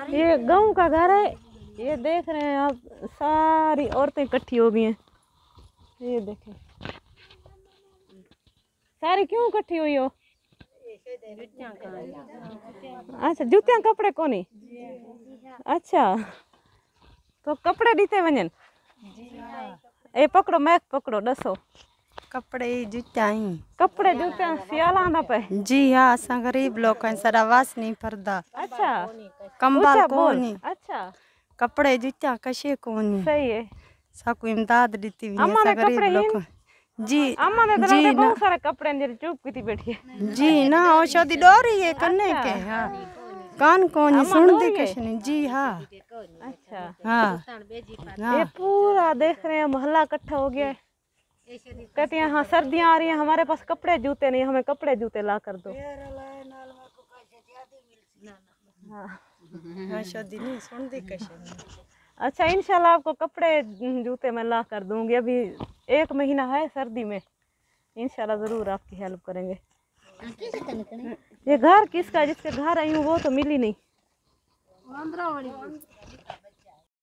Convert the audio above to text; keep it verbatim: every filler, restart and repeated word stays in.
ये गांव का घर है। ये देख रहे हैं आप, सारी औरतें इकट्ठी हो गई हैं। ये देखें, सारी क्यों इकट्ठी हुई हो? अच्छा, जूतियां कपड़े कोनी। अच्छा, तो कपड़े दीते वजन। ए पकड़ो, मैक पकड़ो, दसो कपड़े जूत्या ही कपड़े जूतियां सियाला ना पे। जी हाँ, असा गरीब लोग हैं, सारा वास नहीं फरदा। अच्छा, कंबल कोनी। अच्छा, कपड़े जूत्या कशे कोनी। सही है। साकू इमदाद दीती हुई अम्मा है ने गरीब कपड़े लोग। जी अम्मा ने जी ना, बहुत सारे कपड़े अंदर चुप की थी बैठी है। जी ना, औषधि डोरी है करने के। हाँ, कान कोनी सुन दी कश नहीं। जी हाँ। अच्छा, हाँ, ये पूरा देख रहे हैं, मोहल्ला इकट्ठा हो गया है। कहती हैं हाँ सर्दियाँ आ रही हैं, हमारे पास कपड़े जूते नहीं, हमें कपड़े जूते ला कर दो। हाँ, औषधि नहीं सुन दी कश नहीं। अच्छा, इंशाल्लाह आपको कपड़े जूते मैं ला कर दूंगी। अभी एक महीना है सर्दी में, इंशाल्लाह ज़रूर आपकी हेल्प करेंगे। ये घर किसका, जिसके घर आई हूँ वो तो मिली नहीं।